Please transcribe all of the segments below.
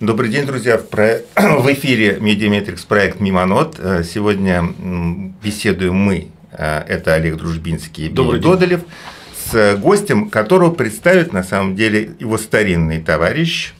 Добрый день, друзья. В эфире Медиаметрикс проект «Мимонот». Сегодня беседуем мы, это Олег Дружбинский и Евгений Додолев, с гостем, которого представит на самом деле его старинный товарищ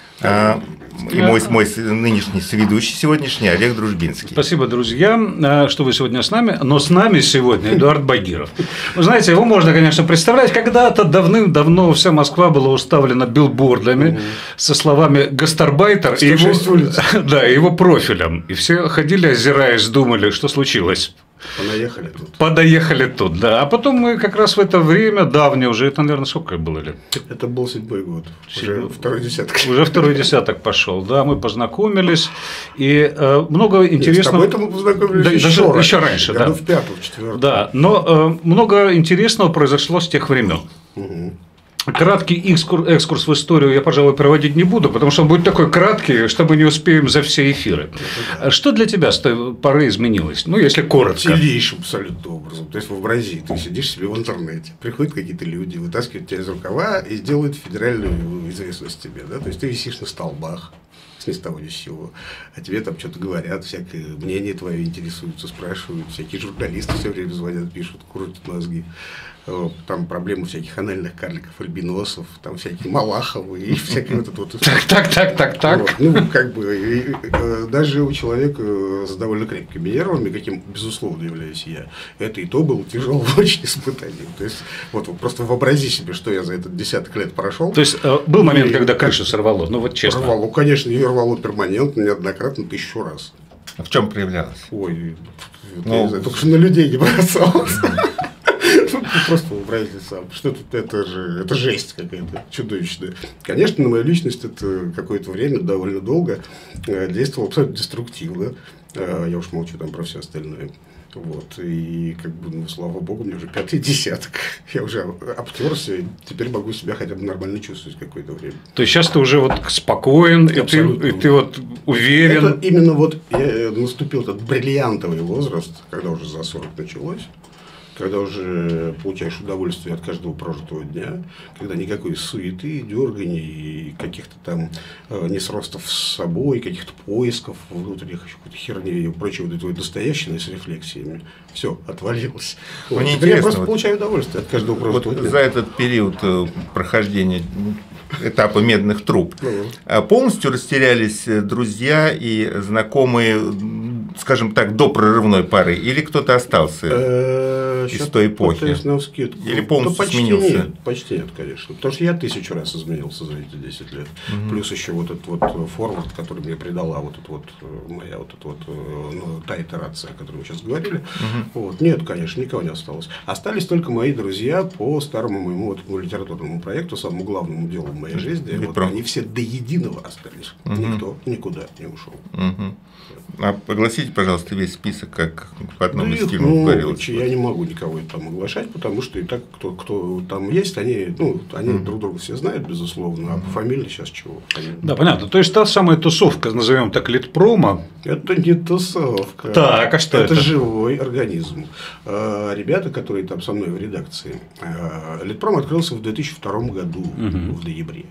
и мой нынешний соведущий сегодняшний Олег Дружбинский. Спасибо, друзья, что вы сегодня с нами, но с нами сегодня Эдуард Багиров. Вы знаете, его можно, конечно, представлять. Когда-то давным-давно вся Москва была уставлена билбордами со словами «гастарбайтер» и его профилем. И все ходили, озираясь, думали, что случилось. Подоехали тут, да. А потом мы как раз в это время, давнее уже, это, наверное, сколько было лет? Это был 7-й год, уже второй десяток. Уже второй десяток пошел, да, мы познакомились, и много интересного… С тобой мы познакомились еще раньше, да. Году в 5-м, 4-м. Да, но много интересного произошло с тех времен. Краткий экскурс в историю я, пожалуй, проводить не буду, потому что он будет такой краткий, что мы не успеем за все эфиры. Что для тебя с той поры изменилось? Ну, если коротко. Сильнейшим абсолютно образом. То есть, вообрази, ты сидишь себе в интернете, приходят какие-то люди, вытаскивают тебя из рукава и сделают федеральную известность тебе. Да? То есть, ты висишь на столбах. Ни с того ни с сего. А тебе там что-то говорят, всякое мнение твое интересуются, спрашивают, всякие журналисты все время звонят, пишут, крутят мозги. Там проблемы всяких анальных карликов, альбиносов, там всякие Малаховы и всякие вот это вот. Так. Вот. Ну, как бы, даже у человека с довольно крепкими нервами, каким, безусловно, являюсь я, это и то было тяжелым очень испытанием. То есть, вот просто вообрази себе, что я за этот десяток лет прошел. То есть, был момент, когда крышу сорвало, ну вот честно. Рвало, конечно, ее рвало перманентно, неоднократно, 1000 раз. А в чем проявлялось? Ой, я не знаю, только что на людей не бросалось. Просто вообразите сам, что это жесть какая-то чудовищная. Конечно, на мою личность это какое-то время, довольно долго, действовало абсолютно деструктивно. Я уж молчу там про все остальное. Вот. И, как бы, ну, слава богу, мне уже 5-й десяток. Я уже обтерся, и теперь могу себя хотя бы нормально чувствовать какое-то время. То есть, сейчас ты уже вот спокоен, и ты вот уверен. Это именно вот наступил этот бриллиантовый возраст, когда уже за 40 началось. Когда уже получаешь удовольствие от каждого прожитого дня, когда никакой суеты, дерганий и каких-то там несростов с собой, каких-то поисков внутренних, какой-то херни и прочего, вот этого настоящего с рефлексиями, все, отвалилось. Вот. Теперь я просто получаю удовольствие от каждого прожитого дня. За этот период прохождения этапа медных труб полностью растерялись друзья и знакомые, скажем так, до прорывной поры, или кто-то остался из той эпохи? Или полностью сменился? Почти нет, конечно. Потому что я 1000 раз изменился за эти 10 лет. Плюс еще вот этот вот форвард, который мне придала вот эта вот моя вот эта вот та итерация, о которой мы сейчас говорили. Вот. Нет, конечно, никого не осталось. Остались только мои друзья по старому моему литературному проекту, самому главному делу в моей жизни. Вот они все до единого остались. Никто никуда не ушел. А погласите, пожалуйста, весь список, как в одном из фильмов говорилось. Я не могу никого там оглашать, потому что и так, кто там есть, они друг друга все знают, безусловно, а по фамилии сейчас чего. Да, понятно. То есть, та самая тусовка, назовем так, Литпрома. Это не тусовка. Так, а что это? Это живой организм. Ребята, которые там со мной в редакции. Литпром открылся в 2002 году, в ноябре.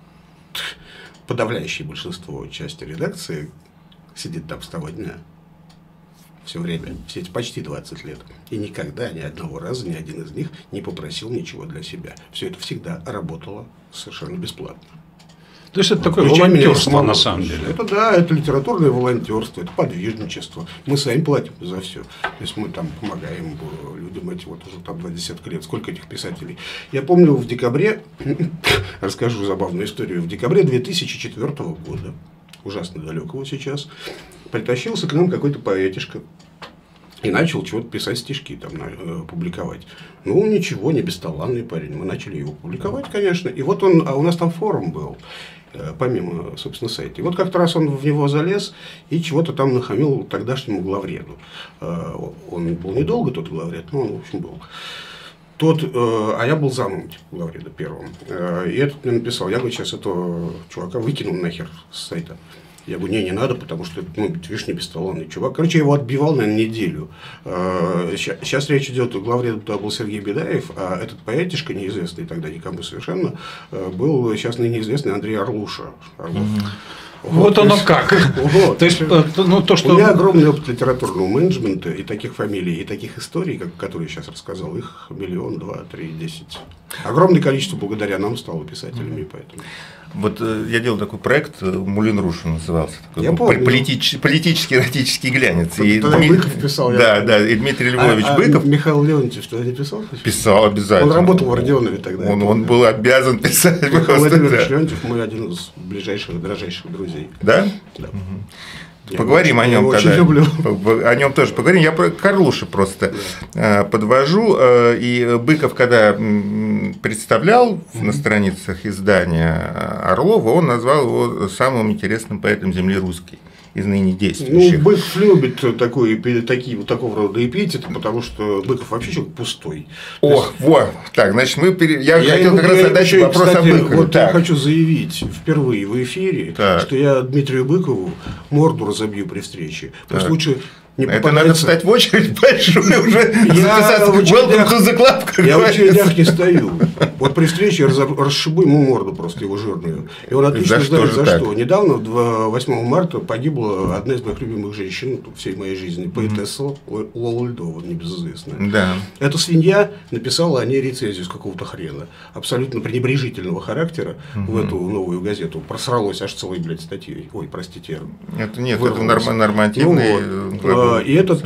Подавляющее большинство части редакции сидит там с того дня. Все время. Все эти почти 20 лет. И никогда, ни одного раза, ни один из них не попросил ничего для себя. Все это всегда работало совершенно бесплатно. То есть, это такое волонтерство, на самом деле. Это да, это литературное волонтерство, это подвижничество. Мы сами платим за все. То есть, мы там помогаем людям эти вот уже там 20 лет. Сколько этих писателей? Я помню, в декабре, расскажу забавную историю, в декабре 2004 года, ужасно далекого сейчас, притащился к нам какой-то поэтишка и начал чего-то писать, стишки там публиковать. Ну, ничего, не бесталанный парень. Мы начали его публиковать, конечно. И вот у нас там форум был, помимо, собственно, сайта. И вот как-то раз он в него залез и чего-то там нахамил тогдашнему главреду. Он был недолго, тот главред, но он, в общем, был. А я был замом главреда первым. И этот мне написал, я, говорю, сейчас этого чувака выкину нахер с сайта. Я говорю, не надо, потому что, видишь, не бесталанный чувак. Короче, я его отбивал, наверное, неделю. Сейчас речь идет, главредом туда был Сергей Бедаев, а этот поэтишка, неизвестный тогда никому совершенно, был сейчас ныне известный Андрей Орлуша. Вот оно как. То есть, то, что... У меня огромный опыт литературного менеджмента и таких фамилий, и таких историй, которые я сейчас рассказал, их 1, 2, 3, 10. Огромное количество благодаря нам стало писателями, поэтому... Вот я делал такой проект, Мулин Руш назывался. Я помню. Политический эротический глянец. И Быков писал. Да, и Дмитрий Львович Быков. Михаил Леонтьев что, не писал? Писал обязательно. Он работал в Родионове тогда. Он был обязан писать. Михаил Владимирович Леонтьев мой один из ближайших, дорожайших друзей. Да? Да. Поговорим о нем тогда. Люблю. О нем тоже поговорим. Я про Карлуша просто подвожу. И Быков, когда представлял на страницах издания Орлова, он назвал его самым интересным поэтом земли русской из ныне действующих. Ну, Быков любит такие вот такого рода эпитеты, потому что Быков вообще человек пустой. Так, значит, я хотел как раз задать вопрос о Быкове. Вот я хочу заявить впервые в эфире, что я Дмитрию Быкову морду разобью при встрече. Просто лучше не попадается... Это надо встать в очередь большую уже, записаться в Welcome to the Club. Я в очередях не стою. Вот при встрече я расшибу ему морду просто, его жирную. И он отлично знает, за что. Недавно, 8 марта, погибла одна из моих любимых женщин всей моей жизни, поэтесса Лола Льдова, небезызвестная. Да. Эта свинья написала о ней рецензию с какого-то хрена, абсолютно пренебрежительного характера в эту новую газету. Просралось аж целой, статьей. Ой, простите. Это нет, это нормативный... И этот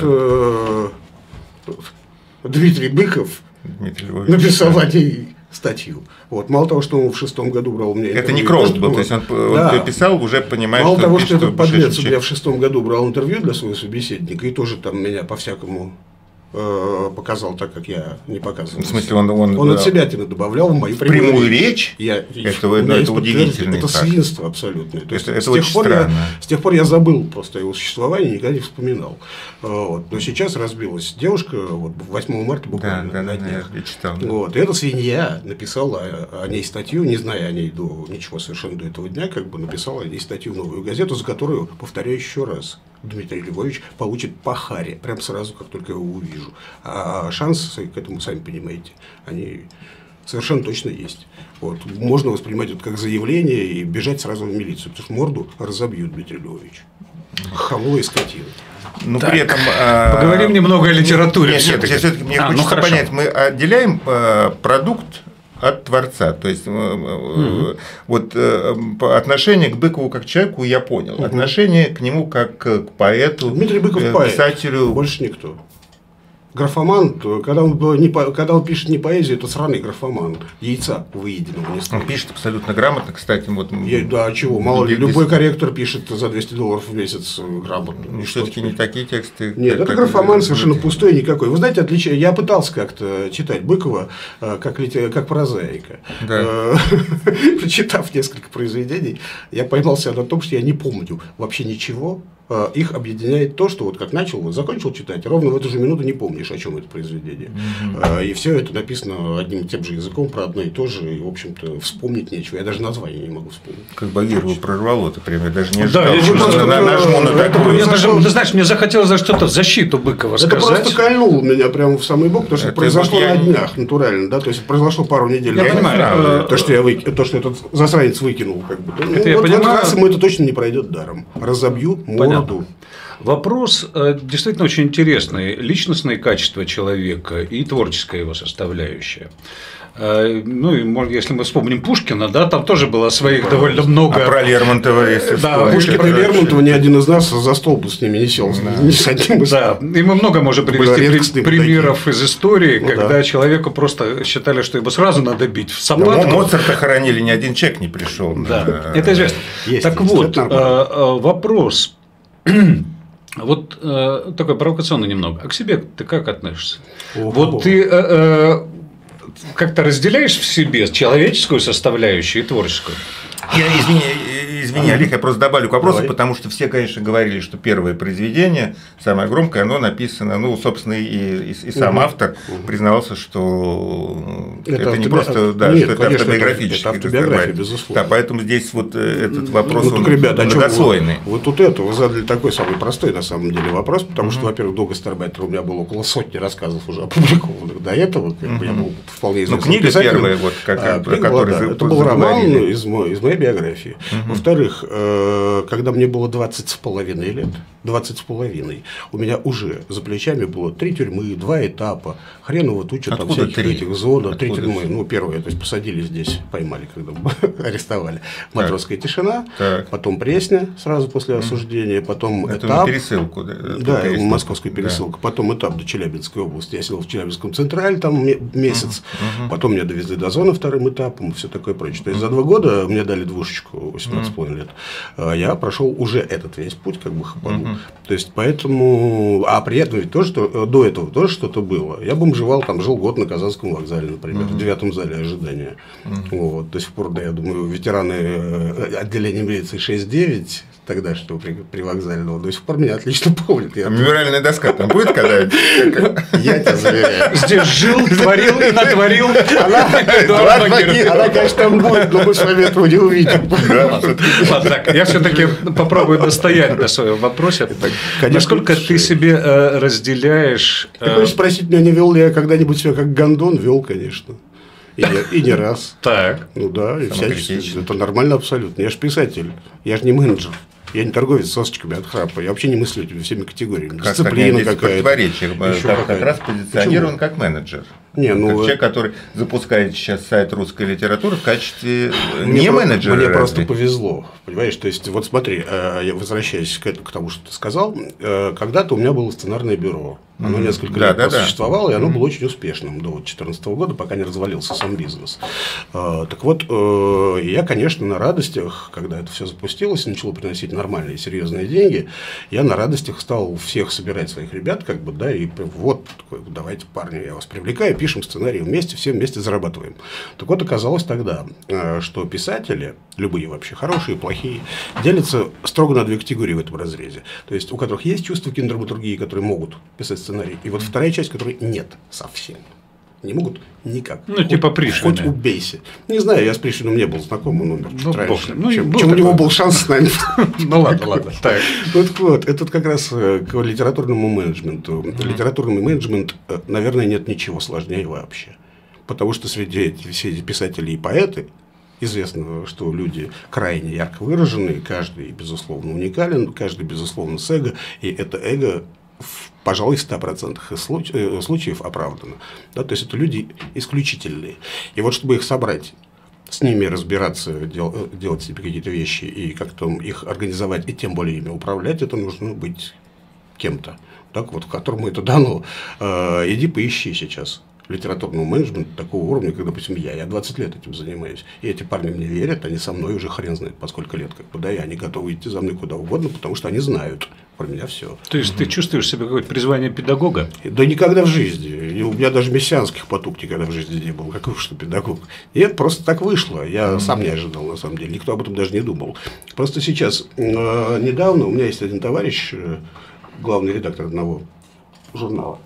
Дмитрий Быков написал о ней статью. Вот. Мало того, что он в 6-м году брал у меня интервью. Это не Крост был, то есть он писал, уже понимаешь, мало того, что этот подлец у меня в 6-м году брал интервью для своего собеседника и тоже там меня по-всякому показал так, как я не показывал. В смысле, он от себя добавлял в мою прямую речь? Это удивительно. Это свинство абсолютное. То есть, это очень странно. С тех пор я забыл просто о его существовании, никогда не вспоминал. Вот. Но сейчас разбилась девушка, вот, 8 марта буквально на днях. Я читал. Вот. И эта свинья написала о ней статью, не зная о ней ничего совершенно до этого дня, написала о ней статью в «Новую газету», за которую, повторяю еще раз, Дмитрий Львович получит по харе, прям сразу, как только я его увижу. А шансы к этому, сами понимаете, они совершенно точно есть. Вот. Можно воспринимать это как заявление и бежать сразу в милицию, потому что морду разобьют Дмитрий Львович. Хамло и скотина. Но при этом... Поговорим немного о литературе. Нет, все-таки мне хочется понять, мы отделяем продукт от творца. То есть, вот отношение к Быкову как к человеку я понял. Отношение к нему как к поэту, Дмитрий Быков писателю. Больше никто. Графоман, когда он пишет не поэзию, это сраный графоман. Яйца выеденного не стоит. Он пишет абсолютно грамотно, кстати. Вот, да, чего? Мало ли, любой корректор пишет за $200 в месяц грамотно. Все-таки не такие тексты. Нет, это графоман совершенно пустой никакой. Вы знаете, отличие. Я пытался как-то читать Быкова как прозаика. Да. Прочитав несколько произведений, я поймался на том, что я не помню вообще ничего. Их объединяет то, что вот как закончил читать, ровно в эту же минуту не помнишь, о чем это произведение. И все это написано одним и тем же языком, про одно и то же, и, в общем-то, вспомнить нечего. Я даже название не могу вспомнить. Как Багирову прорвало, например, я даже не ожидал. Да, ты знаешь, мне захотелось за что-то в защиту Быкова сказать. Это просто кольнуло меня прямо в самый бок, потому что это произошло на днях, натурально, да, то есть произошло пару недель. Я понимаю. То, что этот засранец выкинул, как бы. Это я понимаю. Раз ему это точно не пройдет даром. Разобью морду. Вопрос действительно очень интересный. Личностные качества человека и творческая его составляющая. Ну, и если мы вспомним Пушкина, да, там тоже было своих довольно много. А про Лермонтова, если да, Пушкина и Лермонтова ни один из нас за стол бы с ними не сел. Ни с одним из... Да, и мы много можем привести примеров из истории, когда человеку просто считали, что его сразу надо бить в собаку. Моцарта хоронили, ни один человек не пришел. Да, это известно. Так вот, вопрос. Вот такой провокационный немного. А к себе ты как относишься? Вот ты как-то разделяешь в себе человеческую составляющую и творческую? Извини, Олег, я просто добавлю к вопросу, потому что все, конечно, говорили, что первое произведение, самое громкое, оно написано, собственно, и сам автор признавался, что это не просто, да, что это автобиографическое. Это автобиография, безусловно. Да, поэтому здесь вот этот вопрос ребята, многослойный. Вот тут вы задали такой самый простой, на самом деле, вопрос, потому что, во-первых, до гастарбайтера у меня было около сотни рассказов уже опубликованных до этого, я был вполне известным писателем. Книга первая, которую это был роман из моей биографии. Во-вторых, Во-вторых, когда мне было 20,5 лет, 20,5, у меня уже за плечами было 3 тюрьмы, 2 этапа, хреново туча там всяких 3? этих зон, 3 тюрьмы. Ну, первое, то есть посадили здесь, поймали, когда арестовали. Матросская тишина, потом Пресня сразу после осуждения, потом это этап. На пересылку, Да, московская пересылка. Потом этап до Челябинской области. Я сидел в Челябинском Централе там месяц. Потом меня довезли до зоны вторым этапом и все такое прочее. То есть за 2 года мне дали двушечку 18,5 лет. Я прошел уже этот весь путь, как бы хапанул. То есть поэтому. А при этом ведь тоже до этого тоже что-то было. Я бомжевал, там жил год на Казанском вокзале, например, в 9-м зале ожидания. Вот, до сих пор, да, я думаю, ветераны отделения милиции 6-9 тогдашнего при вокзального до сих пор меня отлично помнят. Мемориальная доска там будет когда-нибудь? Я тебя заверяю. Здесь жил, творил и натворил. Она, конечно, там будет, но мы с вами этого не увидим. Ладно, так, я все-таки попробую достоять до своего вопроса. Насколько ты себе разделяешь... Ты хочешь спросить меня, не вел ли я когда-нибудь себя как гондон? Вел, конечно. И не раз. Так. Ну да, и всячески. Это нормально абсолютно. Я же писатель, я же не менеджер. Я не торговец сосочками от храпа. Я вообще не мыслю всеми категориями. Дисциплина какая-то. Как раз позиционирован как менеджер. Не, ну, как человек, который запускает сейчас сайт русской литературы в качестве не менеджера. Мне просто повезло. Понимаешь, то есть, вот смотри, я возвращаюсь к тому, что ты сказал. Когда-то у меня было сценарное бюро. Оно несколько лет существовало, и оно было очень успешным до 2014 года, пока не развалился сам бизнес. Так вот, я, конечно, на радостях, когда это все запустилось и начало приносить нормальные, серьезные деньги, я на радостях стал всех собирать своих ребят, как бы, да, и вот, давайте, парни, я вас привлекаю, пишем сценарий вместе, все вместе зарабатываем. Так вот, оказалось тогда, что писатели, любые вообще, хорошие, плохие, делятся строго на 2 категории в этом разрезе. То есть, у которых есть чувство кинодраматургии, которые могут писать сценарий, и вот вторая часть, которой нет совсем. Не могут никак. Ну, типа Пришвина. Хоть убейся. Не знаю, я с Пришвином не был знаком, он умер чуть раньше. Чем у него был шанс с нами. Ну, ладно. Вот, это как раз к литературному менеджменту. Литературный менеджмент, наверное, нет ничего сложнее вообще. Потому что среди все эти писатели и поэты, известно, что люди крайне ярко выраженные, каждый, безусловно, уникален, каждый, безусловно, с эго, и это эго пожалуй, в 100% случаев оправдано. Да, то есть, это люди исключительные. И вот, чтобы их собрать, с ними разбираться, делать себе какие-то вещи и как-то их организовать, и тем более ими управлять, это нужно быть кем-то, так вот, которому это дано. Иди поищи сейчас литературного менеджмента такого уровня, как, допустим, я 20 лет этим занимаюсь. И эти парни мне верят, они со мной уже хрен знает по сколько лет, как бы, да, и они готовы идти за мной куда угодно, потому что они знают про меня все. То есть, ты чувствуешь себя какое-то призвание педагога? Да никогда в жизни. И у меня даже мессианских потуг никогда в жизни не было. Какой что педагог? Нет, просто так вышло. Я сам не ожидал, на самом деле. Никто об этом даже не думал. Просто сейчас, недавно, у меня есть один товарищ, главный редактор одного журнала,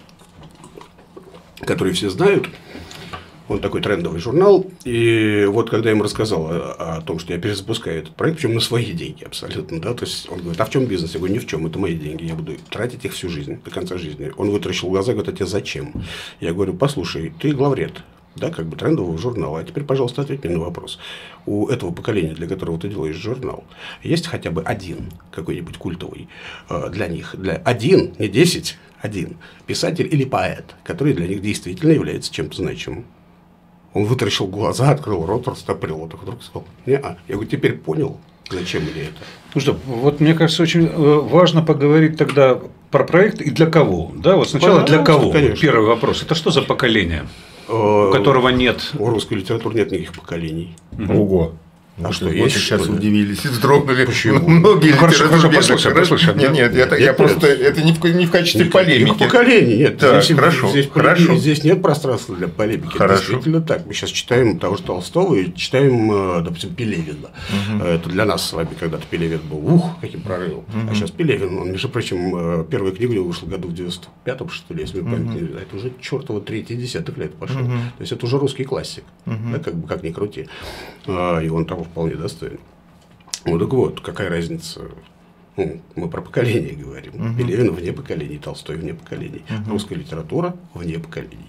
который все знают. Он такой трендовый журнал. И вот когда я ему рассказал о том, что я перезапускаю этот проект, причем на свои деньги абсолютно, да, то есть он говорит, а в чем бизнес? Я говорю, ни в чем, это мои деньги, я буду тратить их всю жизнь, до конца жизни. Он вытаращил глаза, говорит, а тебе зачем? Я говорю, послушай, ты главред, да, как бы трендового журнала, а теперь, пожалуйста, ответь мне на вопрос. У этого поколения, для которого ты делаешь журнал, есть хотя бы один какой-нибудь культовый для них, один, не 10, один писатель или поэт, который для них действительно является чем-то значимым? Он вытаращил глаза, открыл рот, растопырил вот так вдруг сказал, не-а. Я говорю, теперь понял, зачем мне это? Ну что, вот мне кажется, очень важно поговорить тогда про проект и для кого. Да, вот сначала для кого? Конечно. Первый вопрос. Это что за поколение, у которого нет? У русской литературы нет никаких поколений. Ого. А что, вот есть, сейчас что ли? удивились и вздрогнули. Почему? Многие хорошо, послушай. Нет, я просто это не в качестве полемики. Поколений нет. Так, хорошо. Здесь нет пространства для полемики. Хорошо. Действительно так. Мы сейчас читаем того же Толстого и читаем, допустим, Пелевина. Это для нас с вами когда-то Пелевин был. Каким прорывом. А сейчас Пелевин, он, между прочим, первая книга у него вышла году в 95-м, что ли, если мне память не изменяет. Это уже чертово 3-й десяток лет пошел. То есть, это уже русский классик. Да, как ни крути. И он того вполне достоин. Ну так вот, какая разница? Ну, мы про поколение говорим. Пелевин вне поколений, Толстой вне поколений. Русская литература вне поколений.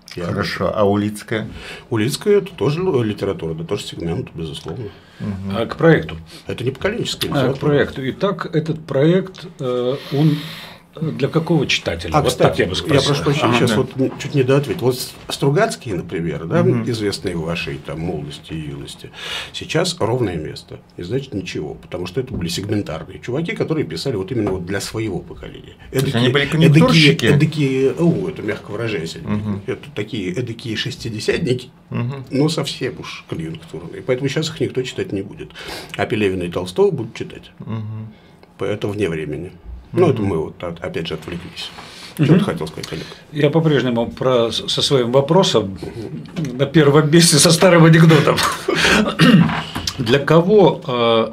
Хорошо, а Улицкая? Улицкая – это тоже литература, это тоже сегмент, безусловно. А к проекту? Это не поколенческая литература. К проекту. Итак, этот проект, он для какого читателя? Вот кстати, так я бы спросил. Я прошу прощения, сейчас вот чуть не доответил. Вот Стругацкие, например, да, известные в вашей там молодости и юности, сейчас ровное место. И значит ничего, потому что это были сегментарные чуваки, которые писали вот именно вот для своего поколения. Они были конъюнктурщики? Эдакие, это мягко выражаясь, это такие эдакие шестидесятники, но совсем уж конъюнктурные. Поэтому сейчас их никто читать не будет. А Пелевина и Толстого будут читать. Это вне времени. Ну, это мы вот опять же отвлеклись. Что ты хотел сказать, Олег? Я по-прежнему со своим вопросом на первом месте со старым анекдотом. Для кого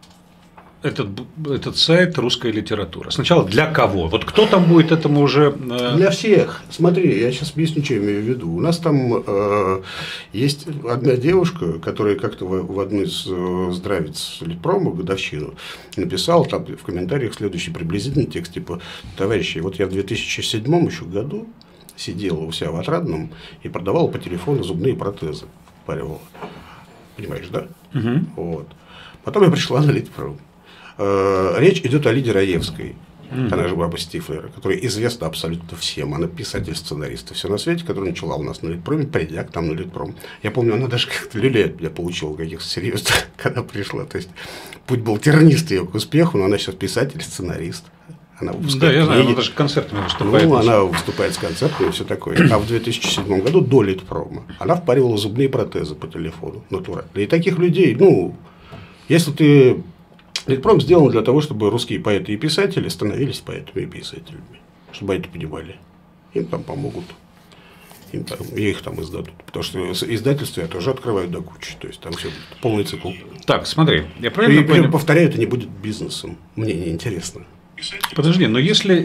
этот сайт «Русская литература»? Сначала для кого? Вот кто там будет этому уже… Для всех. Смотри, я сейчас объясню, что я имею в виду. У нас там есть одна девушка, которая как-то в одну из здравиц Литпрома годовщину написала там в комментариях следующий приблизительный текст, типа: товарищи, вот я в 2007 еще году сидела у себя в Отрадном и продавала по телефону зубные протезы. Паривала. Понимаешь, да? Вот. Потом я пришла на Литпром. Речь идет о Лиде Раевской, она же баба Стифлера, которая известна абсолютно всем. Она писатель-сценарист, все на свете, которая начала у нас на Литпроме, придя к нам на Литпром. Я помню, она даже как-то люлей от меня получила каких-то серьезных, когда пришла. То есть путь был тернистый ее к успеху, но она сейчас писатель-сценарист. Она да, я знаю, она даже концертами выступает. Ну, она выступает с концертами и все такое. А в 2007 году до Литпрома она впаривала зубные протезы по телефону, натурально. И таких людей, если ты… Литпром сделан для того, чтобы русские поэты и писатели становились поэтами и писателями. Чтобы это понимали. Им там помогут. И их там издадут. Потому что издательство это уже открывают до кучи. То есть там все полный цикл. Так, смотри, я правильно понял? Повторяю, это не будет бизнесом. Мне не интересно. Подожди, но если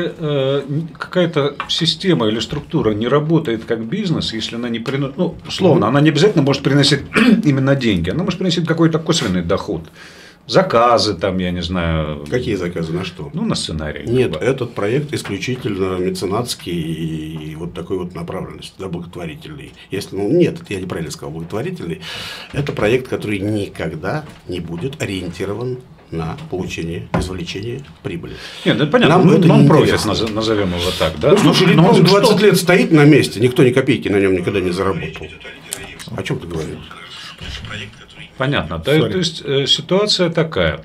какая-то система или структура не работает как бизнес, если она не приносит, условно, она не обязательно может приносить именно деньги, она может приносить какой-то косвенный доход. Заказы там, я не знаю. Какие заказы, на что? На сценарий. Нет, этот проект исключительно меценатский и вот такой вот направленности, благотворительный. Если, нет, это я неправильно сказал, благотворительный. Это проект, который никогда не будет ориентирован на получение, извлечение прибыли. Нет, это понятно. Non-profit, назовем его так, да? Слушай, Литпром 20 лет стоит на месте, никто ни копейки на нем никогда не заработал. О чем ты говоришь? Понятно. То есть ситуация такая.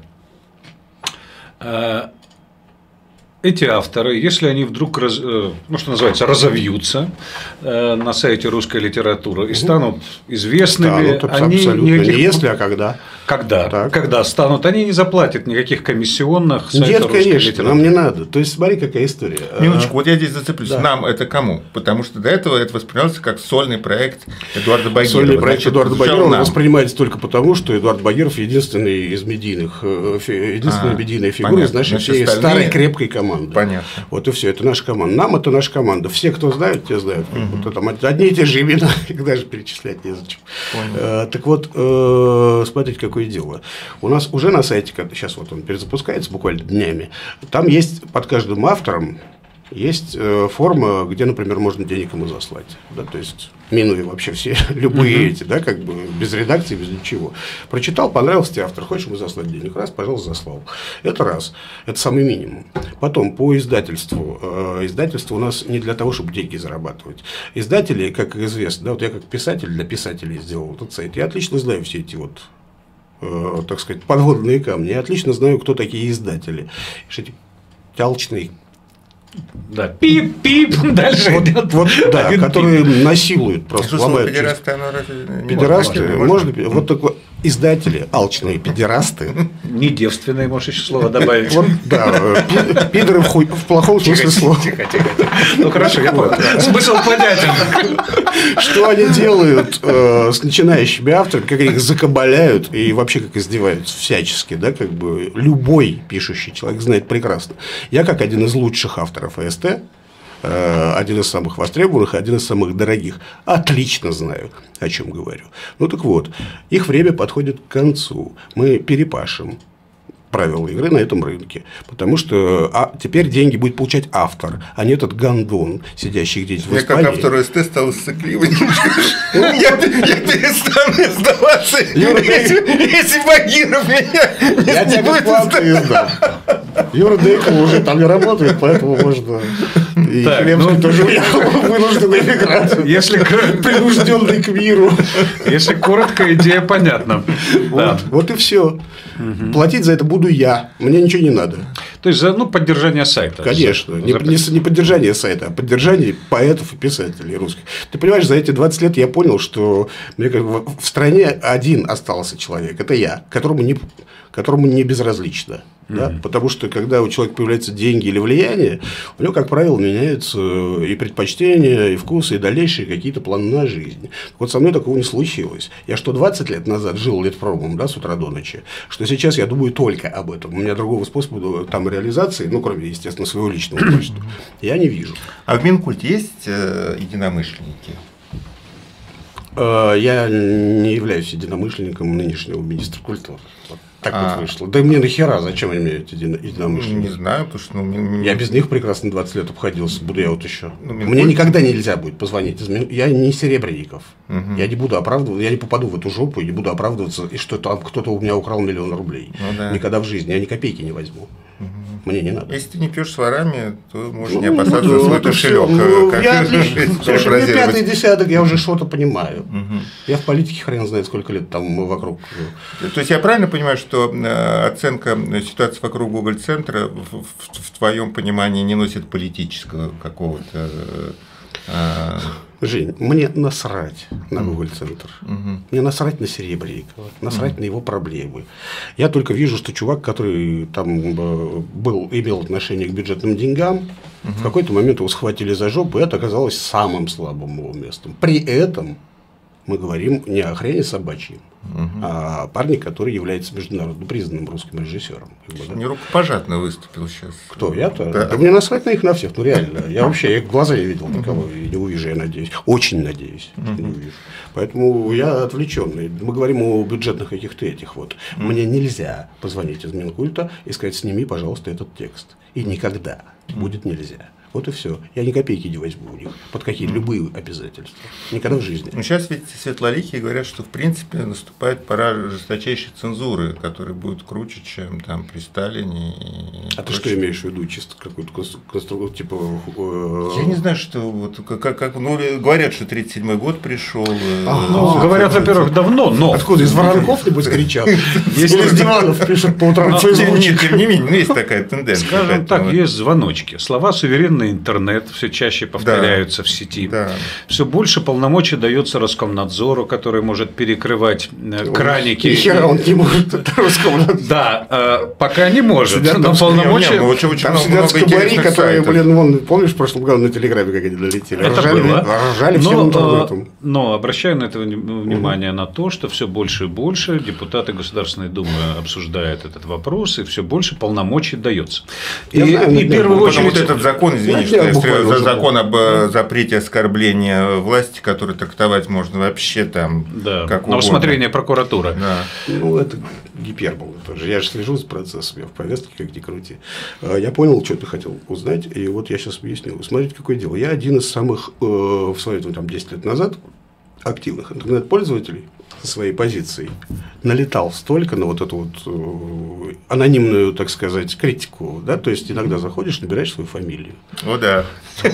Эти авторы, если они вдруг, что называется, разовьются на сайте «Русская литература» и станут известными, они не если, а когда. Когда станут, они не заплатят никаких комиссионных сайтов. Нет, конечно, нам не надо. То есть, смотри, какая история. Минуточку, вот я здесь зацеплюсь. Да. Нам это кому? Потому что до этого это воспринимался как сольный проект Эдуарда Багирова. Сольный проект Эдуарда Багирова воспринимается только потому, что Эдуард Багиров единственная медийная фигура из нашей всей старой крепкой команды. Понятно. Вот и все, это наша команда. Нам это наша команда. Все, кто знают, те знают. Вот там одни и те же имена, их даже перечислять незачем. Так вот, смотрите, какое дело. У нас уже на сайте, сейчас вот он перезапускается буквально днями, там есть под каждым автором есть форма, где, например, можно денег ему заслать. Да, то есть, минуя вообще все любые эти, да, как бы без редакции, без ничего. Прочитал, понравился тебе автор, хочешь ему заслать денег? Раз, пожалуйста, заслал. Это раз. Это самый минимум. Потом, по издательству. Издательство у нас не для того, чтобы деньги зарабатывать. Издатели, как известно, да, вот я как писатель для писателей сделал этот сайт. Я отлично знаю все эти вот, так сказать, подводные камни. Я отлично знаю, кто такие издатели. Эти алчные. Да, пип-пип, дальше идет. Вот, да, которые насилуют, просто ломают. Педерасты, можно, вот такой. Издатели, алчные педерасты. Не девственные, можешь еще слово добавить. Вот, да, пидоры в плохом смысле слова. Тихо. Ну хорошо, я понял. Смысл понятен. Что они делают с начинающими авторами, как их закабаляют и вообще как издеваются всячески, да, как бы любой пишущий человек знает прекрасно. Я как один из лучших авторов АСТ, один из самых востребованных, один из самых дорогих, отлично знаю, о чем говорю. Ну так вот, их время подходит к концу. Мы перепашем правила игры на этом рынке. Потому что теперь деньги будет получать автор, а не этот гондон, сидящий где-то в Испании. Я как автор СТ стал сыкливый. Я перестану сдаваться, если Багиров меня не будет сдавать. Юра Дейков уже там не работает, поэтому можно. И Хлебский тоже уехал в вынужденную эмиграцию. Принужденный к миру. Если коротко, идея понятна. Вот и все. Платить за это буду я. Мне ничего не надо. То есть за поддержание сайта. Конечно. Не поддержание сайта, а поддержание поэтов и писателей русских. Ты понимаешь, за эти 20 лет я понял, что мне в стране один остался человек. Это я, которому не безразлично. Да? Потому что, когда у человека появляются деньги или влияние, у него, как правило, меняются и предпочтения, и вкусы, и дальнейшие какие-то планы на жизнь. Вот со мной такого не случилось. Я 20 лет назад жил Литпромом, да, с утра до ночи, что сейчас я думаю только об этом. У меня другого способа там реализации, кроме, естественно, своего личного творчества, я не вижу. А в Минкульте есть единомышленники? Я не являюсь единомышленником нынешнего министра культуры. Так вот вышло. Да мне нахера, зачем они мне эти единомышленники? Не знаю, потому что... Я без них прекрасно 20 лет обходился, буду я вот еще. Мне никогда нельзя будет позвонить. Я не Серебренников. Я не буду оправдываться, я не попаду в эту жопу и не буду оправдываться, и что там кто-то у меня украл 1 000 000 рублей. Никогда в жизни. Я ни копейки не возьму. Мне не надо. Если ты не пьешь с ворами, то можешь не опасаться за свой кошелек. Я отлично. Слушай, мне 5-й десяток, я уже что-то понимаю. Я в политике хрен знает, сколько лет там вокруг. То есть я правильно понимаю, что оценка ситуации вокруг Гоголь-центра в твоем понимании не носит политического какого-то... Жень, мне насрать на Гоголь-центр. Мне насрать на Серебренникова, насрать на его проблемы. Я только вижу, что чувак, который там имел отношение к бюджетным деньгам, в какой-то момент его схватили за жопу, и это оказалось самым слабым его местом. При этом мы говорим не о хрени собачьей, а о парне, который является международно признанным русским режиссером. Не рукопожатно выступил сейчас. Кто? Я-то? Да мне насрать на их на всех, реально. Я вообще их в глаза не видел никого и не увижу, я надеюсь. Очень надеюсь, не увижу. Поэтому я отвлеченный. Мы говорим о бюджетных каких-то этих вот. Мне нельзя позвонить из Минкульта и сказать: сними, пожалуйста, этот текст. И никогда будет нельзя. Вот и все. Я ни копейки не возьму у них. Под какие любые обязательства. Никогда в жизни. Ну, сейчас ведь светлоликие говорят, что в принципе наступает пора жесточайшей цензуры, которая будет круче, чем там при Сталине. А ты что имеешь в виду? Чисто какую-то конструкцию типа. Я не знаю, что вот говорят, что 37-й год пришел. Говорят, во-первых, давно, но. Откуда? Из Воронков нибудь кричат? Если из диванов пишут по утрам. Нет, тем не менее, есть такая тенденция. Скажем так, есть звоночки. Слова суверенный интернет все чаще повторяются в сети. Все больше полномочий дается Роскомнадзору, который может перекрывать краники. Ни хера он не может, Роскомнадзор. Да, пока не может. Но полномочия... Там сидят скобари, которые, помнишь, в прошлом году на Телеграме, как они долетели? Ржали всем интернетом. Но обращаю на это внимание на то, что все больше и больше депутаты Государственной Думы обсуждают этот вопрос, и все больше полномочий дается. И в первую очередь... этот закон, извините, закон об запрете оскорбления власти, который трактовать можно вообще там как угодно. На усмотрение прокуратуры. Ну, это гипербола тоже. Я же слежу за процессом, я в повестке как ни крути. Я понял, что ты хотел узнать, и вот я сейчас объясню. Смотрите, какое дело. Я один из самых, в свои 10 лет назад, активных интернет-пользователей со своей позицией налетал столько на вот эту вот анонимную, так сказать, критику, да, то есть иногда заходишь, набираешь свою фамилию. О, да.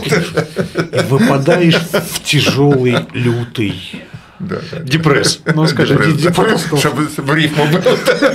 И выпадаешь в тяжелый, лютый депресс. Ну, скажи, депресс. Чтобы в рифму было.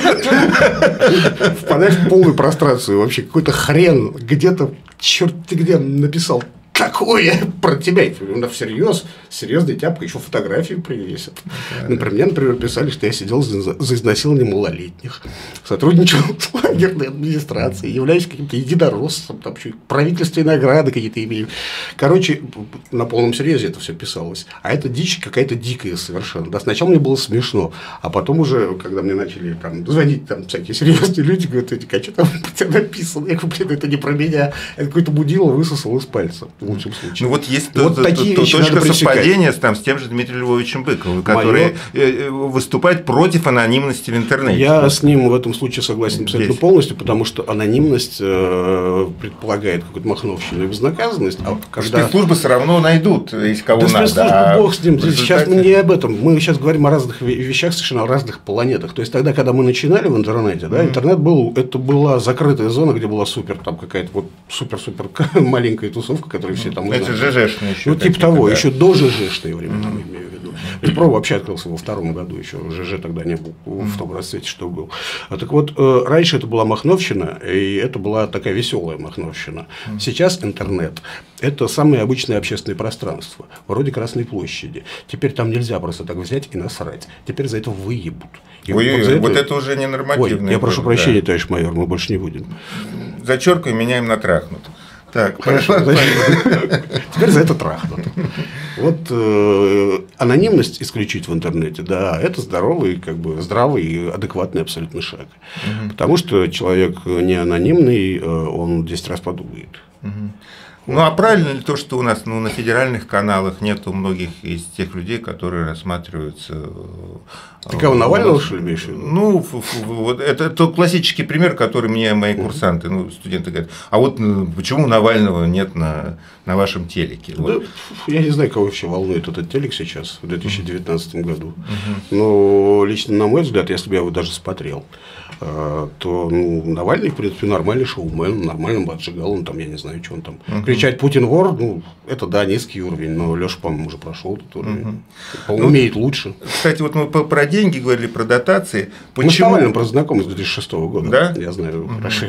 Впадаешь в полную прострацию. Вообще какой-то хрен где-то, черт ты где написал такое про тебя. Всерьез, серьезная тяпка, еще фотографии привесят. Например, писали, что я сидел за изнасилование малолетних, сотрудничал с лагерной администрацией, являюсь каким-то единороссом, там еще правительственные награды какие-то имею. Короче, на полном серьезе это все писалось. А это дичь какая-то дикая совершенно. Да, сначала мне было смешно, а потом уже, когда мне начали там звонить там всякие серьезные люди, говорят: а что там написано? Я говорю: блин, это не про меня, это какой-то мудила высосал из пальца. в лучшем случае. Ну вот есть такие точка совпадения с тем же Дмитрием Львовичем Быковым, который выступает против анонимности в интернете. Я с ним в этом случае согласен абсолютно полностью, потому что анонимность предполагает какую-то махновщину и безнаказанность. А когда... Спецслужбы все равно найдут, если кого надо. Спецслужбы, бог с ним. Сейчас мы не об этом. Мы сейчас говорим о разных вещах, совершенно о разных планетах. То есть тогда, когда мы начинали в интернете, да, интернет это была закрытая зона, где была супер, там какая-то вот супер-супер маленькая тусовка, которую все там... Это ЖЖшные еще. Ну, типа того, еще до ЖЖшные времена, имею в виду. Про вообще открылся во 2-м году еще. ЖЖ тогда не был в том расцвете, что был. Так вот, раньше это была махновщина, и это была такая веселая махновщина. Сейчас интернет – это самое обычное общественное пространство, вроде Красной площади. Теперь там нельзя просто так взять и насрать. Теперь за это выебут. Вот это уже не нормативное. Я прошу прощения, товарищ майор, мы больше не будем. Зачеркиваем, меняем на трахнут. Так, хорошо. Теперь за это трахнут. Вот анонимность исключить в интернете, да, это здоровый, здравый и адекватный абсолютно шаг. Потому что человек не анонимный, он 10 раз подумает. Ну, а правильно ли то, что у нас на федеральных каналах нету многих из тех людей, которые рассматриваются... Ты кого, Навального, что ли, имеешь в виду? Ну, вот это тот классический пример, который мне мои курсанты, студенты говорят, а вот почему Навального нет на вашем телеке? Да, вот. Я не знаю, кого вообще волнует этот телек сейчас, в 2019 году. Но лично, на мой взгляд, если бы я его даже смотрел, то Навальный, в принципе, нормальный шоумен, нормально бы отжигал, он там, я не знаю, что он там. Кричать «Путин вор», это, да, низкий уровень, но Леша, по-моему, уже прошел этот уровень. Умеет лучше. Кстати, вот мы про деньги говорили, про дотации. Мы с Навальным просто знакомы с 2006 года. Да? Я знаю хорошо.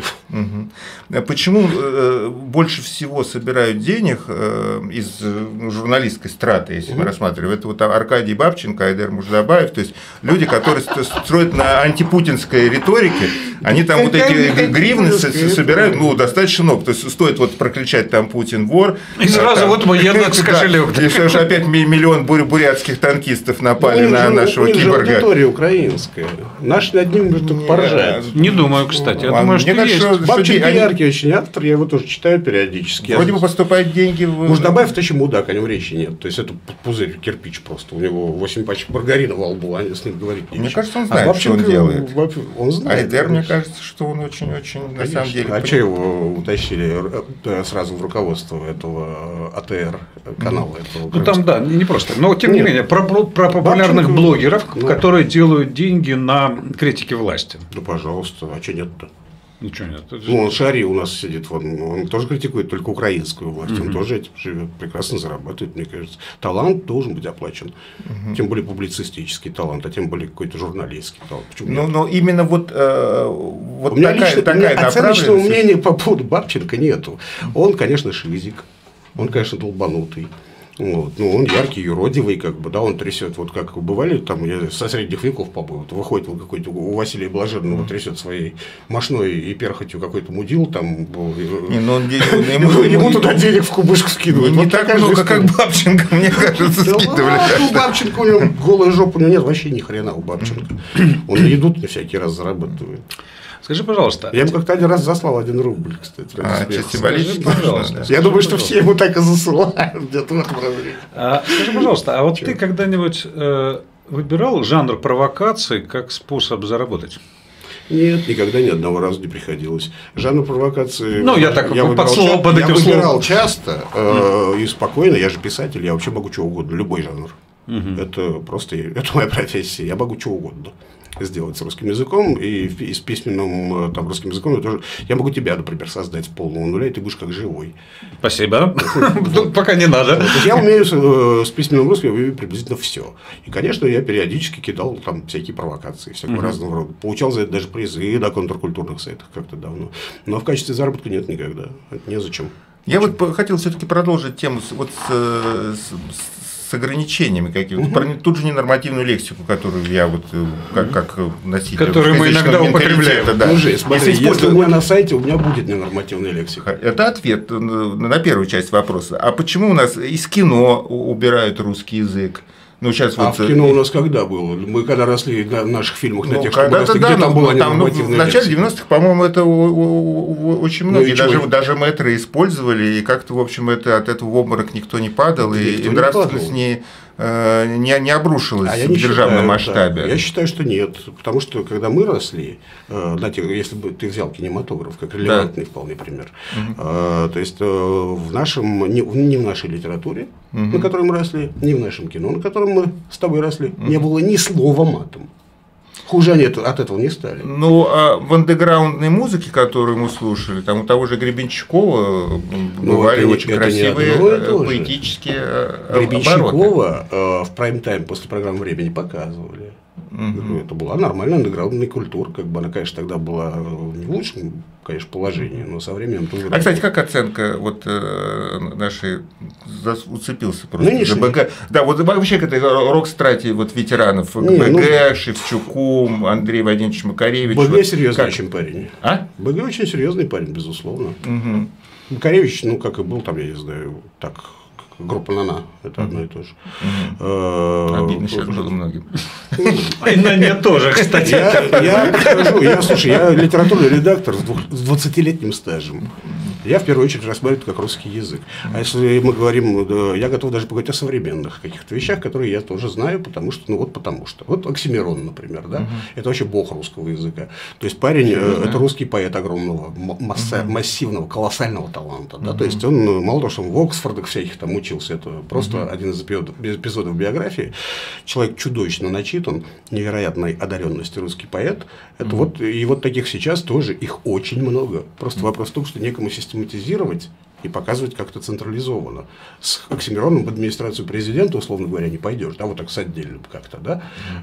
Почему больше всего собирают денег из журналистской страты, если мы рассматриваем? Это вот Аркадий Бабченко, Айдар Муждабаев, то есть люди, которые строят на антипутинской риторике, они там вот эти гривны собирают, достаточно много. То есть стоит вот прокричать там «Путин вор». И сразу вот военный кошелек. Если уж опять миллион бурятских танкистов напали на нашего киборга. Аудитория украинская. Наш над ним только поржать. Не думаю, кстати. Я думаю, что есть. Бабченко яркий очень автор, я его тоже читаю периодически. Вроде бы поступают деньги в... Муждабаев – это мудак, о нем речи нет. То есть это пузырь, кирпич просто. У него 8 пачек маргарина во лбу, а с ним говорить нечего. Мне кажется, он знает, что он делает. Он знает. Айдар, мне кажется, что он очень-очень на самом деле... А что его утащили сразу в руководство этого АТР канала? Ну там, да, не просто. Но тем не менее, про популярных блогеров, которые делают деньги на критике власти. Да, пожалуйста, а что нет-то? Ничего нет. Он Шари у нас сидит, он тоже критикует только украинскую власть, он тоже этим живет, прекрасно зарабатывает, мне кажется. Талант должен быть оплачен, тем более публицистический талант, а тем более какой-то журналистский талант. Но именно вот у меня такая оценочного мнения по поводу Бабченко нету. Он, конечно, шизик, он, конечно, долбанутый. Вот. Он яркий, юродивый, он трясет, вот как бывали, там, я со средних веков, по-моему, выходит какой-то у Василия Блаженного, трясет своей мошной и перхотью какой-то мудил, там, ему туда денег в кубышку скидывают. Не так много, как Бабченко, мне кажется, скидывали. У Бабченко, у него голая жопа, у него нет вообще ни хрена у Бабченко. Он на еду не всякий раз зарабатывает. Скажи, пожалуйста. Я ему как-то один раз заслал 1 рубль, кстати. Скажи, пожалуйста. Я думаю, что все ему так и засылают. Скажи, пожалуйста, а вот ты когда-нибудь выбирал жанр провокации как способ заработать? Нет, никогда ни одного разу не приходилось. Жанр провокации... я так под словом, под этим словом. Я выбирал часто и спокойно. Я же писатель, я вообще могу что угодно, любой жанр. Это моя профессия. Я могу что угодно сделать с русским языком, и с письменным русским языком я могу тебя, например, создать с полного нуля, и ты будешь как живой. Спасибо. Пока не надо. Я умею с письменным русским, я умею приблизительно все. И, конечно, я периодически кидал там всякие провокации, всякого разного рода. Получал за это даже призы на контркультурных сайтах как-то давно. Но в качестве заработка нет никогда. Незачем. Я вот хотел все-таки продолжить тему с ограничениями какими-то. Тут же ненормативную лексику, которую я как носитель... Которую мы иногда употребляем. Смотри, если у меня на сайте, у меня будет ненормативная лексика. Это ответ на первую часть вопроса. А почему у нас из кино убирают русский язык? Ну, сейчас а вот... в кино у нас когда было? Мы когда росли в наших фильмах, на тех, что когда-то, росли, да, где там была в начале 90-х, по-моему, это очень многие, даже мэтры использовали, и как-то, в общем, от этого в обморок никто не падал, и нравственность не обрушилась в державном масштабе. Да. Я считаю, что нет, потому что, когда мы росли, если бы ты взял кинематограф, как релевантный вполне пример, то есть не в нашей литературе, на которой мы росли, не в нашем кино, на котором мы с тобой росли, не было ни слова матом. Хуже они от этого не стали. Ну, а в андеграундной музыке, которую мы слушали, там у того же Гребенщикова бывали очень красивые поэтические обороты. Гребенщикова в прайм-тайм после программы «Времени» показывали. Это была нормальная андеграундная культура. Как бы она, конечно, тогда была не в лучшем, конечно, положении, но со временем тоже. А, кстати, как оценка вот нашей уцепился просто за БГ? Да, вот вообще к этой рок-страте вот ветеранов БГ, Шевчуку, Андрей Владимирович Макаревич. БГ серьезный очень парень. А? БГ очень серьезный парень, безусловно. Макаревич, ну, как и был там, я не знаю, так. Группа «Нана» – это одно и то же. Обидно сейчас было многим. И на мне тоже, кстати. Я скажу, я литературный редактор с 20-летним стажем. Я в первую очередь рассматриваю как русский язык. А если мы говорим, я готов даже поговорить о современных каких-то вещах, которые я тоже знаю, потому что. Вот Оксимирон, например, да? Это вообще бог русского языка. То есть парень это русский поэт огромного, массивного, колоссального таланта. Да? То есть он, мало того, что он в Оксфордах всяких там учился, это просто один из эпизодов биографии. Человек чудовищно начитан, невероятной одаренности русский поэт. Это вот, и вот таких сейчас тоже их очень много. Просто вопрос в том, что некому систематизировать и показывать как-то централизованно. С Оксимироном в администрацию президента, условно говоря, не пойдешь, да, вот так с отдельным как-то, да,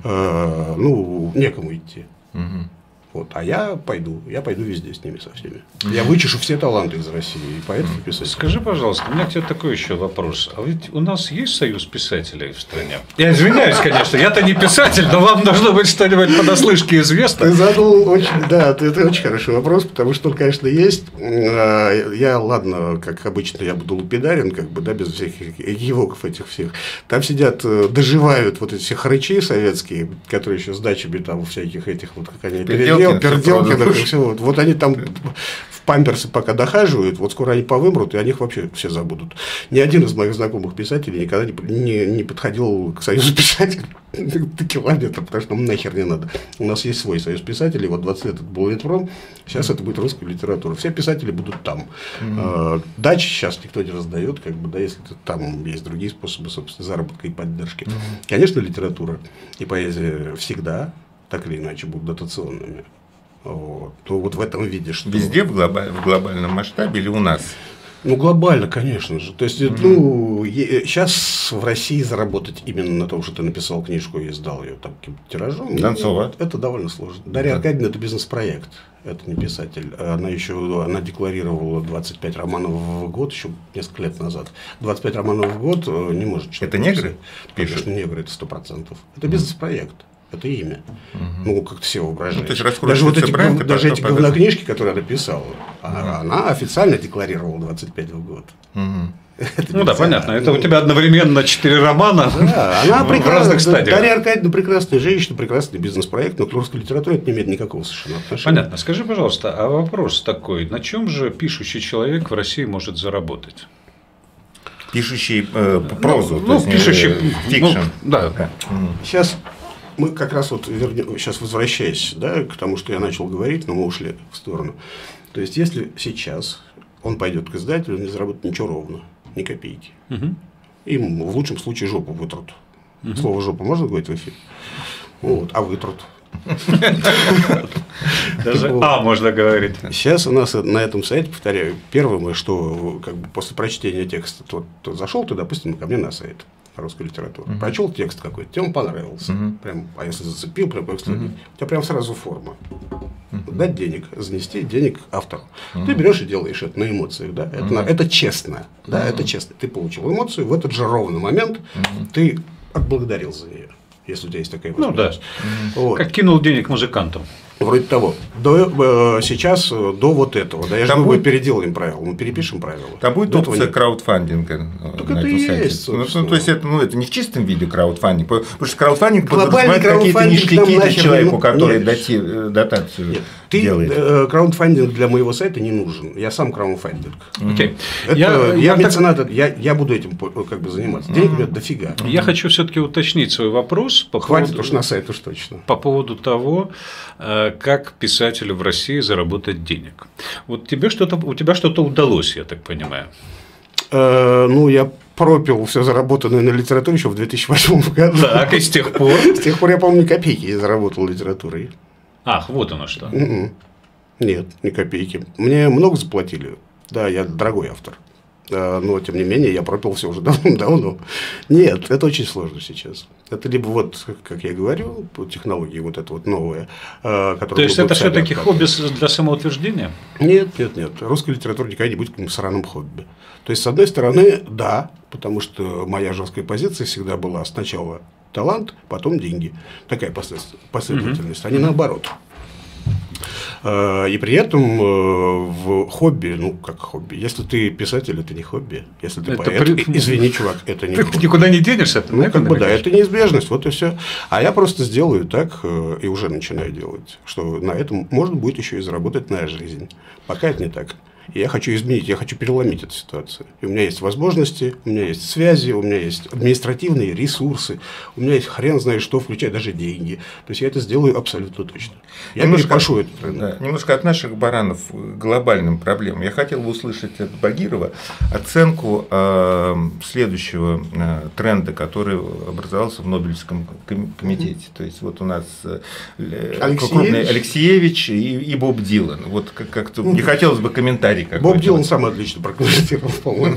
некому идти. Вот. А я пойду везде с ними, со всеми. Я вычешу все таланты из России, и поэтов, и писателей. Скажи, пожалуйста, у меня к тебе такой еще вопрос. А ведь у нас есть союз писателей в стране? Я извиняюсь, конечно, я-то не писатель, но вам должно быть что-нибудь понаслышке известно. Ты задал это очень хороший вопрос, потому что он, конечно, есть. Я, ладно, как обычно, я буду лупидарен, как бы, да, без всяких экивоков этих всех. Там сидят, доживают вот эти все хрычи советские, которые еще с дачами там всяких этих, вот как они Переделкиных и все. Вот они там в памперсы пока дохаживают, вот скоро они повымрут, и о них вообще все забудут. Ни один из моих знакомых писателей никогда не подходил к союзу писателей до километра, потому что нам нахер не надо. У нас есть свой союз писателей, вот 20 лет это был Литпром, сейчас это будет русская литература. Все писатели будут там. Дачи сейчас никто не раздает, как бы, да, если там есть другие способы, собственно, заработка и поддержки. Конечно, литература и поэзия всегда так или иначе будут дотационными. Вот. То вот в этом виде, что... Везде в глобальном масштабе или у нас? Ну, глобально, конечно же. То есть, сейчас в России заработать именно на том, что ты написал книжку и издал ее там каким-то тиражом, это довольно сложно. Дарья Аркадьевна – это бизнес-проект, это не писатель. Она декларировала 25 романов в год еще несколько лет назад. 25 романов в год не может человек. Это негры пишут? Конечно, негры, это 100%. Это бизнес-проект. Это имя. Ну, как-то все воображают. Ну, даже эти говнокнижки, которые она писала, она официально декларировала 25 в год. Ну да, понятно. Это у тебя одновременно 4 романа в разных стадиях. Дарья Аркадьевна прекрасная женщина, прекрасный бизнес-проект, но к русской литературе это не имеет никакого совершенно отношения. Понятно. Скажи, пожалуйста, а вопрос такой: на чем же пишущий человек в России может заработать? Пишущий прозу, пишущий фикшн. Да. Сейчас мы как раз вот сейчас возвращаясь, да, к тому, что я начал говорить, но мы ушли в сторону. То есть, если сейчас он пойдет к издателю, он не заработает ничего ровно, ни копейки. Им в лучшем случае жопу вытрут. Слово «жопа» можно говорить в эфире? Вот, а вытрут. Даже можно говорить. Сейчас у нас на этом сайте, повторяю, первое, что как бы после прочтения текста, ты зашел, ты, допустим, ко мне на сайт русской литературы, прочел текст какой-то, тебе он понравился, прям, а если зацепил, прям, у тебя прям сразу форма. Дать денег, занести денег автору. Ты берешь и делаешь это на эмоциях, да? Это честно, да, это честно. Ты получил эмоцию, в этот же ровный момент ты отблагодарил за нее, если у тебя есть такая возможность. Ну да. Вот. Как кинул денег музыкантам. Вроде того. Сейчас до вот этого. Да, я же мы переделаем правила, мы перепишем правила. Там будет опция краудфандинга. Так это и есть. То есть это не в чистом виде краудфандинг, потому что краудфандинг подразумевает какие-то ништяки человеку, который дотацию делает. Краудфандинг для моего сайта не нужен. Я сам краудфандинг. Я буду этим как бы заниматься. Денег у меня дофига. Я хочу все-таки уточнить свой вопрос. Хватит уж на сайт уж точно. По поводу того, как писателю в России заработать денег. Вот у тебя что-то удалось, я так понимаю. Я пропил все заработанное на литературе еще в 2008 году. Так, и с тех пор? С тех пор я, по-моему, ни копейки не заработал литературой. Ах, вот оно что. Нет, ни копейки. Мне много заплатили. Да, я дорогой автор. Но, тем не менее, я пропил все уже давно. Нет, это очень сложно сейчас. Это либо вот, как я говорю, технологии вот это вот новые. То есть, это все-таки хобби для самоутверждения? Нет. Русская литература никогда не будет каким-то сраным хобби. То есть, с одной стороны, да, потому что моя жесткая позиция всегда была сначала талант, потом деньги. Такая последовательность, а не наоборот. И при этом в хобби, как хобби, если ты писатель, это не хобби, если ты поэт, извини, чувак, это не хобби. Ты никуда не денешься? Это неизбежность, вот и все. А я просто сделаю так, и уже начинаю делать, что на этом можно будет еще и заработать на жизнь. Пока это не так. И я хочу изменить, я хочу переломить эту ситуацию. И у меня есть возможности, у меня есть связи, у меня есть административные ресурсы, у меня есть хрен знает что, включая даже деньги. То есть, я это сделаю абсолютно точно. Я перепашу этот тренд. Да, немножко от наших баранов к глобальным проблемам. Я хотел бы услышать от Багирова оценку следующего тренда, который образовался в Нобелевском комитете. То есть, вот у нас крупный Алексеевич и Боб Дилан. Вот как-то не хотелось бы комментарий. Боб Дилан сам отлично прокомментировал, по-моему.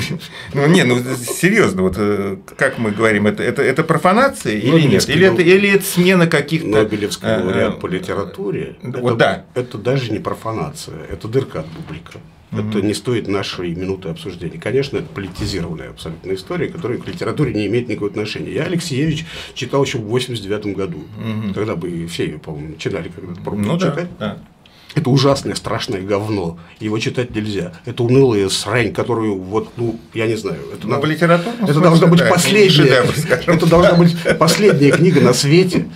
Серьезно, вот как мы говорим, это профанация или нет? Или это смена каких-то... Нобелевский лауреат по литературе, это даже не профанация, это дырка от бублика. Это не стоит нашей минуты обсуждения. Конечно, это политизированная абсолютно история, которая к литературе не имеет никакого отношения. Я Алексеевич читал еще в 1989 году, когда бы все, по-моему, начинали когда-то пробовать читать. Это ужасное, страшное говно. Его читать нельзя. Это унылая срань, которую, я не знаю. Это должна быть последняя. Это должна быть последняя книга на свете.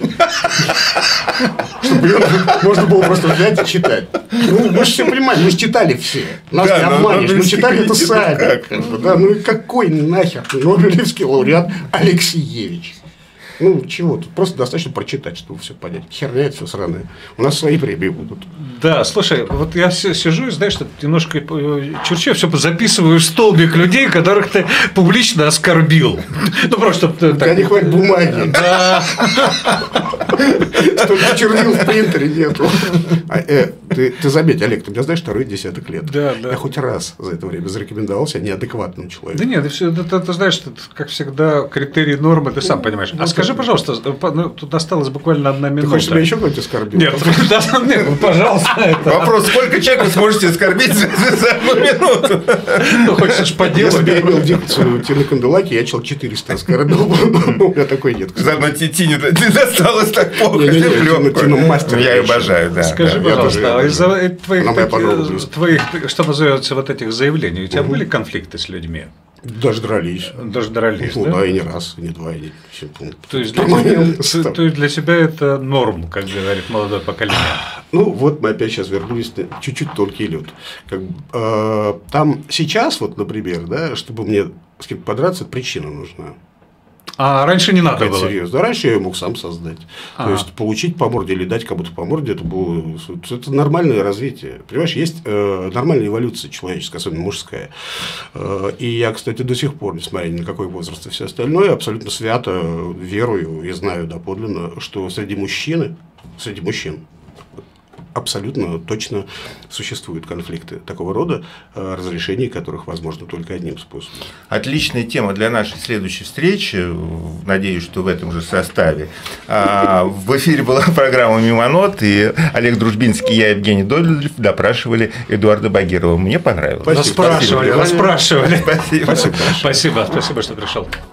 Чтобы ее можно было просто взять и читать. Мы же все понимаем, мы же читали все. Нас не обманешь. Мы читали это сами. И какой нахер Нобелевский лауреат Алексеевич? Чего? Тут просто достаточно прочитать, чтобы все понять. Херня это все сраное. У нас свои премии будут. Да, слушай, вот я сижу и, знаешь, немножко черчу, все записываю в столбик людей, которых ты публично оскорбил. Просто... Пока не хватит бумаги. Да. Столько чернил в принтере нету. Ты заметь, Олег, ты меня знаешь второй десяток лет. Да. Я хоть раз за это время зарекомендовал себя неадекватным человеком. Да нет, ты знаешь, как всегда, критерии нормы, ты сам понимаешь. А скажи, пожалуйста, тут осталась буквально 1 минута. Ты хочешь меня еще кто-нибудь оскорбил? Нет, пожалуйста. Вопрос, сколько человек вы сможете оскорбить за 1 минуту? Хочешь поделать? Если бы я имел дикцию Тины Канделаки, я человек 400 оскорбил. У меня такой нет. Заодно Тине досталось так плохо. Я ее обожаю, да. Скажи, пожалуйста, из-за твоих, что называется, вот этих заявлений, у тебя были конфликты с людьми? Даже дрались. Да, и не раз, и не два, и не 7 пунктов. То есть для тебя это норм, как говорит молодое поколение? Вот мы опять сейчас вернулись чуть-чуть тонкий лед. Там сейчас, например, чтобы мне с кем-то подраться, причина нужна. А раньше не надо было? Серьезно. Раньше я ее мог сам создать. То есть, получить по морде или дать кому-то по морде, это нормальное развитие. Понимаешь, есть нормальная эволюция человеческая, особенно мужская. И я, кстати, до сих пор, несмотря ни на какой возраст и все остальное, абсолютно свято верую и знаю доподлинно, что среди мужчин абсолютно точно существуют конфликты такого рода, разрешение которых возможно только одним способом. Отличная тема для нашей следующей встречи. Надеюсь, что в этом же составе. В эфире была программа «Мимонот», и Олег Дружбинский, я, Евгений Додолев, допрашивали Эдуарда Багирова. Мне понравилось. Вас спрашивали. Спасибо. Спасибо, что пришел.